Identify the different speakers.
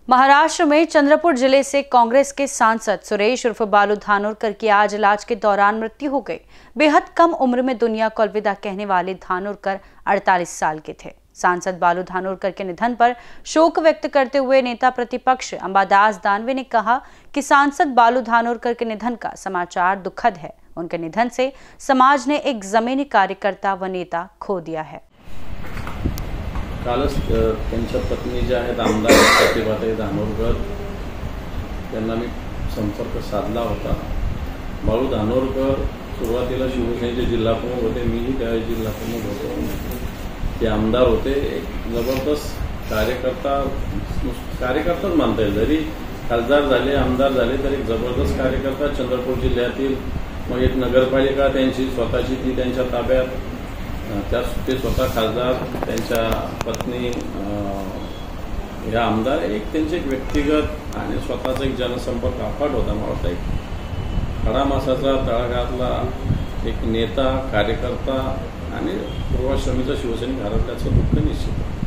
Speaker 1: महाराष्ट्र में चंद्रपुर जिले से कांग्रेस के सांसद सुरेश उर्फ बालू धानोरकर की आज इलाज के दौरान मृत्यु हो गई। बेहद कम उम्र में दुनिया को अलविदा कहने वाले धानोरकर 48 साल के थे। सांसद बालू धानोरकर के निधन पर शोक व्यक्त करते हुए नेता प्रतिपक्ष अंबादास दानवे ने कहा कि सांसद बालू धानोरकर के निधन का समाचार दुखद है। उनके निधन से समाज ने एक जमीनी कार्यकर्ता व नेता खो दिया है।
Speaker 2: कालच त्यांच्या पत्नी ज्या आहेत आमदार प्रतिभाताई धानोरकर त्यांना मी संपर्क साधला होता। बाळू धानोरकर सुरुवातीला शिवसेनेचे जिल्हाप्रमुख होते, मीही त्यावेळी जिल्हाप्रमुख होतो। ते आमदार होते, एक जबरदस्त कार्यकर्ताच मानता येईल। जरी खासदार झाले, आमदार झाले तर एक जबरदस्त कार्यकर्ता चंद्रपूर जिल्ह्यातील। मग एक नगरपालिका त्यांची स्वतःची ती त्यांच्या ताब्यात, ते स्वतः खासदार, त्यांच्या पत्नी या आमदार, एक त्यांचे एक व्यक्तिगत आणि स्वतःचा एक जनसंपर्क अफाट होता। मला वाटतं एक खडामासाचा तळागाळातला एक नेता, कार्यकर्ता आणि पूर्वाश्रमीचा शिवसैनिक हरवल्याचं दुःख निश्चित आहे।